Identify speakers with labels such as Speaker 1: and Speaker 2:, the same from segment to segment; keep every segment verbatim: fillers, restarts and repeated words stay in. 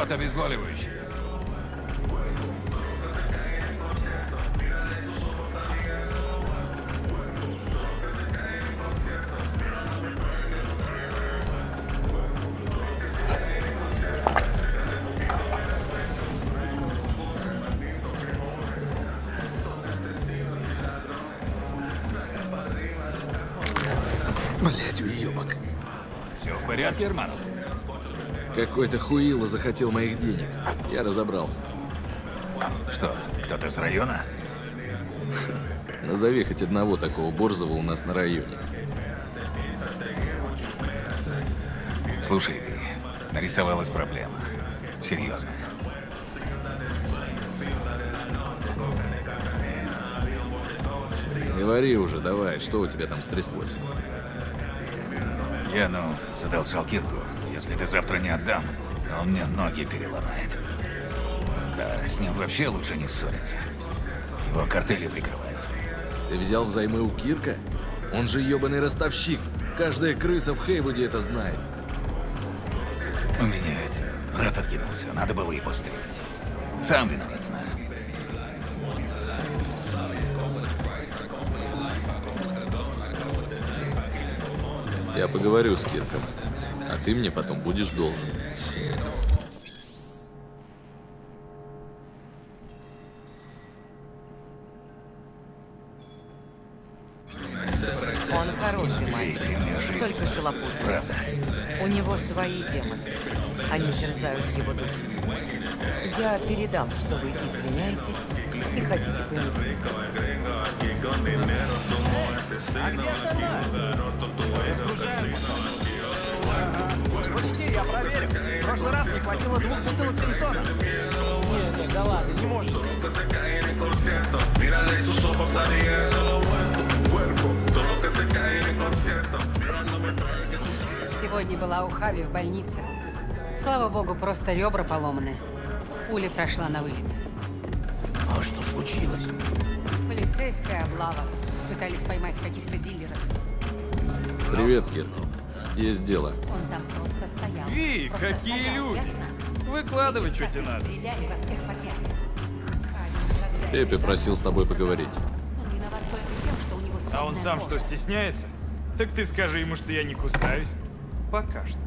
Speaker 1: Вот обезболивающее.
Speaker 2: Блять, уебок.
Speaker 1: Все в порядке, Эрман?
Speaker 2: Какой-то хуило захотел моих денег. Я разобрался.
Speaker 1: Что, кто-то с района?
Speaker 2: Назови хоть одного такого борзого у нас на районе.
Speaker 1: Слушай, Ви, нарисовалась проблема. Серьезная.
Speaker 2: Говори уже, давай, что у тебя там стряслось?
Speaker 1: Я, ну, задолжал Кирку. Если ты завтра не отдам, он мне ноги переломает. Да, с ним вообще лучше не ссориться. Его картели прикрывают.
Speaker 2: Ты взял взаймы у Кирка? Он же ебаный ростовщик. Каждая крыса в Хейвуде это знает.
Speaker 1: У меня это... брат откинулся, надо было его встретить. Сам виноват, знаю.
Speaker 2: Я поговорю с Кирком, а ты мне потом будешь должен.
Speaker 3: Он хороший мальчик,
Speaker 1: Идеальная жизнь.
Speaker 3: только шалопут.
Speaker 1: Правда.
Speaker 3: У него свои демоны. Они терзают его душу. Я передам, что вы извиняетесь и хотите помириться.
Speaker 4: Почти, я проверил. В прошлый раз не хватило двух бутылок Симпсона. Нет, нет, да ладно, не может.
Speaker 5: Сегодня была у Хави в больнице. Слава богу, просто ребра поломаны. Пуля прошла на вылет.
Speaker 1: А что случилось?
Speaker 5: Полицейская облава. Пытались поймать каких-то дилеров.
Speaker 2: Привет, Кирк. Есть дело.
Speaker 5: Он там просто стоял.
Speaker 4: Ви,
Speaker 5: Просто
Speaker 4: какие
Speaker 5: стоял,
Speaker 4: люди?
Speaker 5: ясно?
Speaker 4: Выкладывай, что тебе надо.
Speaker 5: Стреляли во всех подряд. Хави никогда
Speaker 2: Пепе
Speaker 5: не
Speaker 2: просил с тобой поговорить.
Speaker 5: Он виноват только тем, что у него
Speaker 4: А он
Speaker 5: темная
Speaker 4: сам
Speaker 5: кожа.
Speaker 4: что, стесняется? Так ты скажи ему, что я не кусаюсь. Пока что.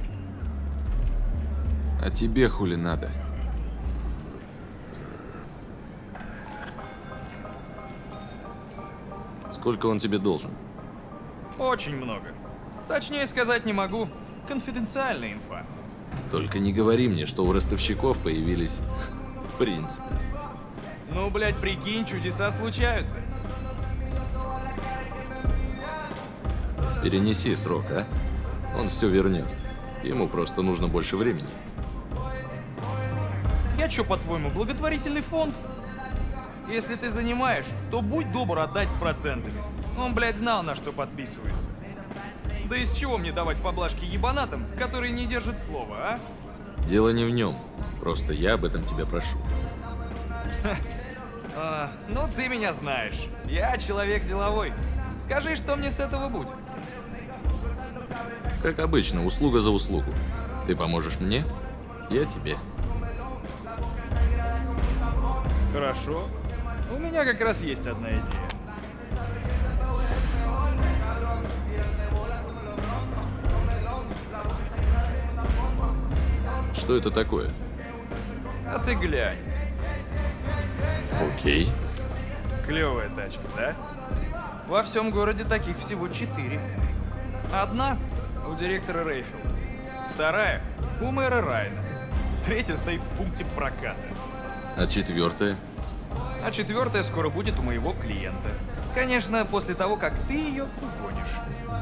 Speaker 2: А тебе хули надо? Сколько он тебе должен?
Speaker 4: Очень много. Точнее сказать не могу. Конфиденциальная инфа.
Speaker 2: Только не говори мне, что у ростовщиков появились принципы.
Speaker 4: Ну, блядь, прикинь, чудеса случаются.
Speaker 2: Перенеси срок, а? Он все вернет. Ему просто нужно больше времени.
Speaker 4: Я чё, по-твоему, благотворительный фонд? Если ты занимаешь, то будь добр отдать с процентами. Он, блядь, знал, на что подписывается. Да из чего мне давать поблажки ебанатам, которые не держат слова, а?
Speaker 2: Дело не в нем. Просто я об этом тебя прошу.
Speaker 4: А, ну, ты меня знаешь. Я человек деловой. Скажи, что мне с этого будет?
Speaker 2: Как обычно, услуга за услугу. Ты поможешь мне, я тебе.
Speaker 4: Хорошо. У меня как раз есть одна идея.
Speaker 2: Что это такое?
Speaker 4: А ты глянь.
Speaker 2: Окей.
Speaker 4: Клевая тачка, да? Во всем городе таких всего четыре. Одна у директора Рейфилда, вторая у мэра Райна, третья стоит в пункте проката,
Speaker 2: А четвертое?
Speaker 4: а четвертая скоро будет у моего клиента. Конечно, после того, как ты ее угонишь.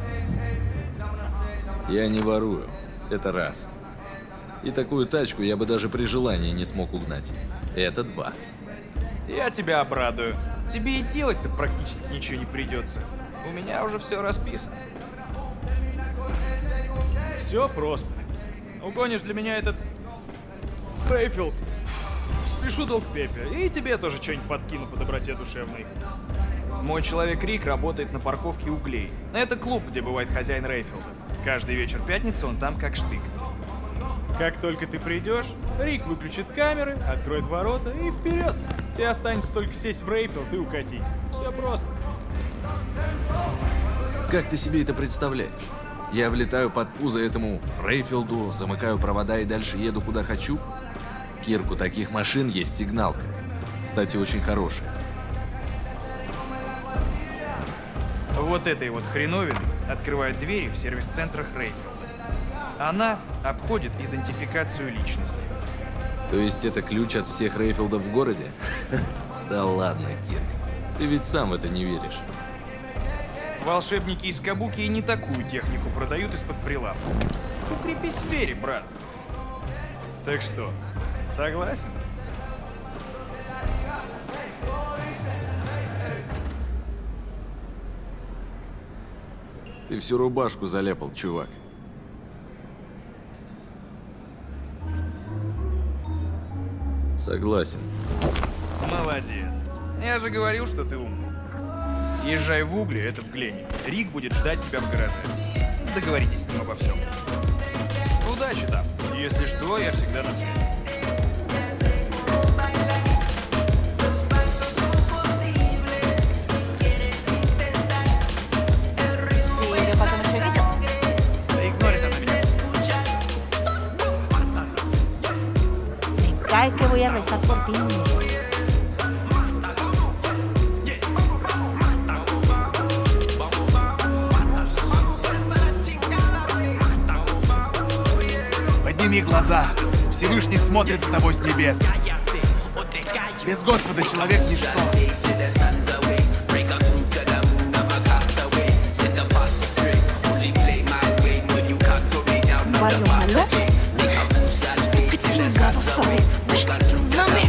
Speaker 2: Я не ворую. Это раз. И такую тачку я бы даже при желании не смог угнать. Это два.
Speaker 4: Я тебя обрадую. Тебе и делать-то практически ничего не придется. У меня уже все расписано. Все просто. Угонишь для меня этот Рейфилд. Спешу долг Пепе. И тебе тоже что-нибудь подкину по доброте душевной. Мой человек Рик работает на парковке углей. Это клуб, где бывает хозяин Рейфилда. Каждый вечер пятницы он там как штык. Как только ты придешь, Рик выключит камеры, откроет ворота и вперед. Тебе останется только сесть в Рейфилд и укатить. Все просто.
Speaker 2: Как ты себе это представляешь? Я влетаю под пузо этому Рейфилду, замыкаю провода и дальше еду куда хочу? Кирк, у таких машин есть сигналка. Кстати, очень хорошая.
Speaker 4: Вот этой вот хреновиной открывают двери в сервис-центрах Рейфилда. Она обходит идентификацию личности.
Speaker 2: То есть это ключ от всех Рейфилдов в городе? Да ладно, Кирк. Ты ведь сам в это не веришь.
Speaker 4: Волшебники из Кабуки и не такую технику продают из-под прилавка. Укрепись в вере, брат. Так что, согласен?
Speaker 2: Ты всю рубашку заляпал, чувак. Согласен.
Speaker 4: Молодец. Я же говорил, что ты умный. Езжай в Угли, это в Глене. Рик будет ждать тебя в гараже. Договоритесь с ним обо всем. Удачи там. Если что, я всегда на связи.
Speaker 3: Ты ее потом еще видел?
Speaker 4: Да игнорит она меня.
Speaker 6: Me cae que voy a rezar por ti, muñeco.
Speaker 7: Подними глаза. Всевышний смотрит с тобой с небес. Без Господа человек ничто.
Speaker 6: Barrio malo. ¿Qué chingados soy? No me...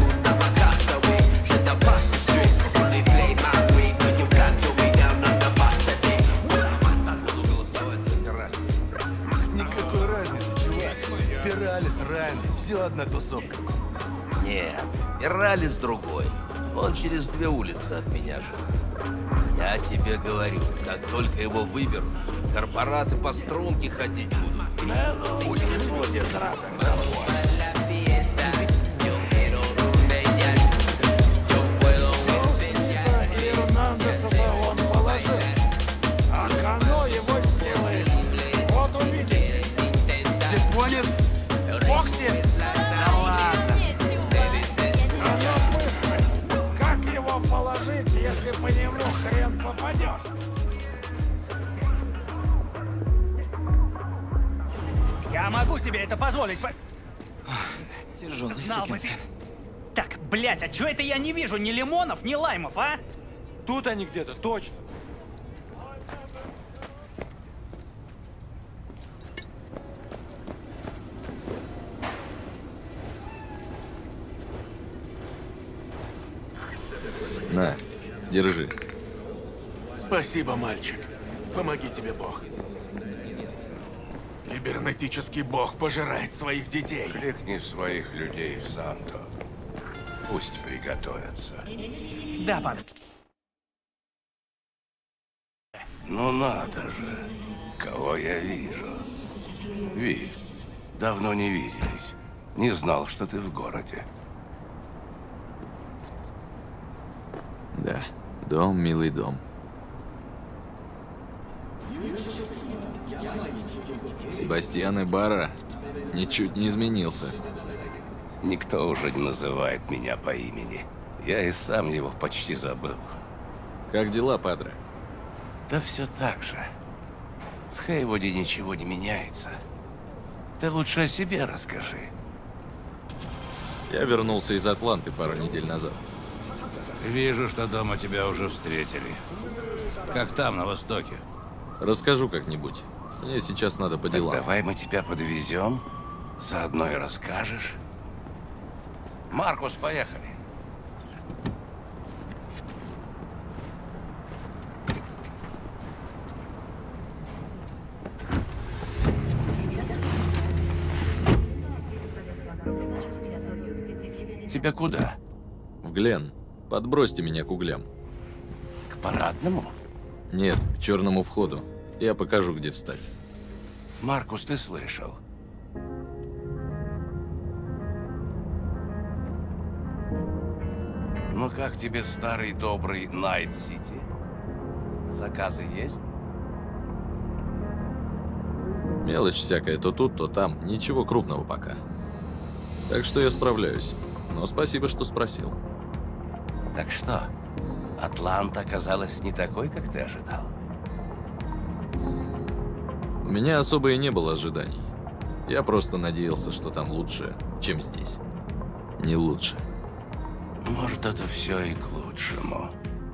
Speaker 7: Никакой разницы, чувак. Пиралис, Райан, все одна тусовка.
Speaker 8: Нет, Иралис другой. Он через две улицы от меня жил. Я тебе говорю, как только его выберут, корпораты по струнке ходить будут. Пусть не будет драться с тобой.
Speaker 7: Японец? В боксе? Да ладно.
Speaker 9: Как его положить, если по нему хрен попадешь?
Speaker 10: Я могу себе это позволить. по-
Speaker 11: Тяжелый
Speaker 10: Знал бы
Speaker 11: сукин
Speaker 10: ты.
Speaker 11: сын.
Speaker 10: Так, блядь, а чё это я не вижу ни лимонов, ни лаймов, а?
Speaker 11: Тут они где-то, точно.
Speaker 2: На, держи.
Speaker 7: Спасибо, мальчик. Помоги тебе Бог. Кибернетический бог пожирает своих детей.
Speaker 8: Кликни своих людей в Санто. Пусть приготовятся.
Speaker 10: Да, пан.
Speaker 8: Ну надо же, кого я вижу. Ви, давно не виделись. Не знал, что ты в городе.
Speaker 2: Да, дом, милый дом. Себастьян Ибарра ничуть не изменился.
Speaker 8: Никто уже не называет меня по имени. Я и сам его почти забыл.
Speaker 2: Как дела, падре?
Speaker 8: Да все так же. В Хейвуде ничего не меняется. Ты лучше о себе расскажи.
Speaker 2: Я вернулся из Атланты пару недель назад.
Speaker 8: Вижу, что дома тебя уже встретили. Как там, на востоке?
Speaker 2: Расскажу как-нибудь. Мне сейчас надо по
Speaker 8: Так
Speaker 2: делам.
Speaker 8: давай мы тебя подвезем, заодно и расскажешь. Маркус, поехали. Тебя куда?
Speaker 2: В Глен. Подбросьте меня к углям.
Speaker 8: К парадному?
Speaker 2: Нет, к черному входу. Я покажу, где встать.
Speaker 8: Маркус, ты слышал? Ну как тебе старый добрый Найт-Сити? Заказы есть?
Speaker 2: Мелочь всякая, то тут, то там. Ничего крупного пока. Так что я справляюсь. Но спасибо, что спросил.
Speaker 8: Так что, Атланта оказалась не такой, как ты ожидал?
Speaker 2: У меня особо и не было ожиданий. Я просто надеялся, что там лучше, чем здесь. Не лучше.
Speaker 8: Может, это все и к лучшему.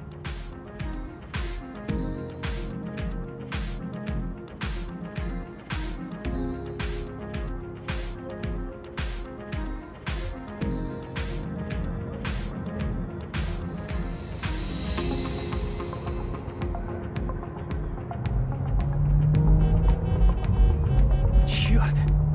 Speaker 10: Черт!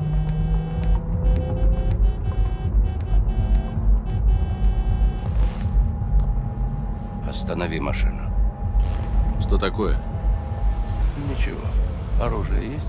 Speaker 8: Останови машину.
Speaker 2: Что такое?
Speaker 8: Ничего. Оружие есть?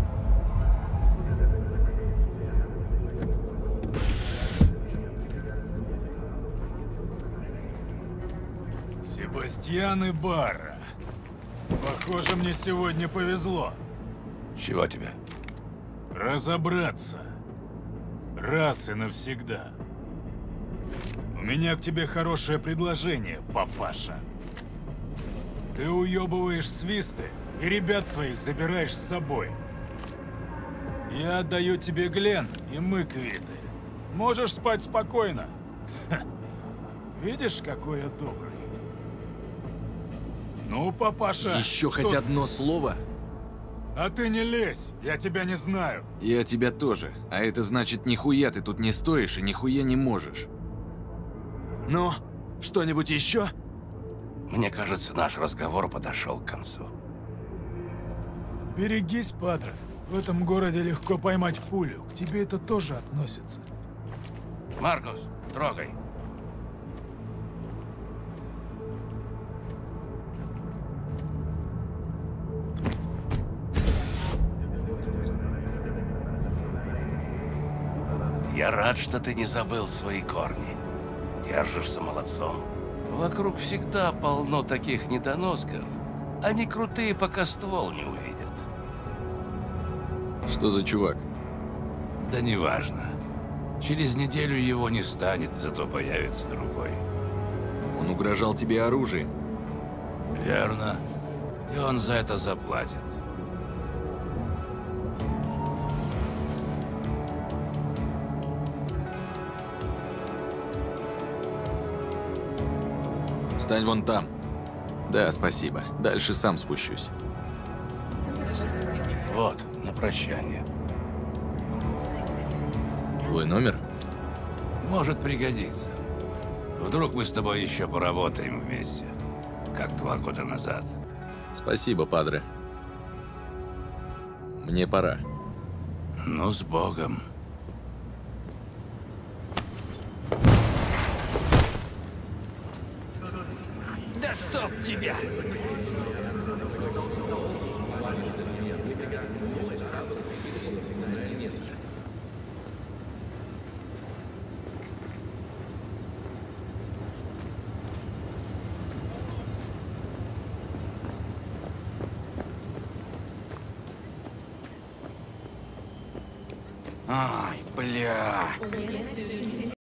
Speaker 9: Себастьян и Барра. Похоже, мне сегодня повезло.
Speaker 8: Чего тебе?
Speaker 9: Разобраться. Раз и навсегда. У меня к тебе хорошее предложение, папаша. Ты уебываешь свисты и ребят своих забираешь с собой. Я отдаю тебе Глен, и мы квиты. Можешь спать спокойно. Ха. Видишь, какой я добрый? Ну, папаша...
Speaker 2: Еще
Speaker 9: что...
Speaker 2: хоть одно слово?
Speaker 9: А ты не лезь, я тебя не знаю.
Speaker 2: Я тебя тоже. А это значит, нихуя ты тут не стоишь и нихуя не можешь.
Speaker 7: Ну, что-нибудь еще?
Speaker 8: Мне кажется, наш разговор подошел к концу.
Speaker 9: Берегись, Падре. В этом городе легко поймать пулю. К тебе это тоже относится.
Speaker 8: Маркус, трогай. Я рад, что ты не забыл свои корни. Держишься молодцом. Вокруг всегда полно таких недоносков. Они крутые, пока ствол не увидят.
Speaker 2: Что за чувак?
Speaker 8: Да неважно. Через неделю его не станет, зато появится другой.
Speaker 2: Он угрожал тебе оружием.
Speaker 8: Верно. И он за это заплатит.
Speaker 2: Стань вон там. Да, спасибо. Дальше сам спущусь.
Speaker 8: Вот, на прощание.
Speaker 2: Твой номер?
Speaker 8: Может пригодиться. Вдруг мы с тобой еще поработаем вместе, как два года назад.
Speaker 2: Спасибо, Падре. Мне пора.
Speaker 8: Ну, с Богом.
Speaker 10: Да чтоб тебя! Ай, бля.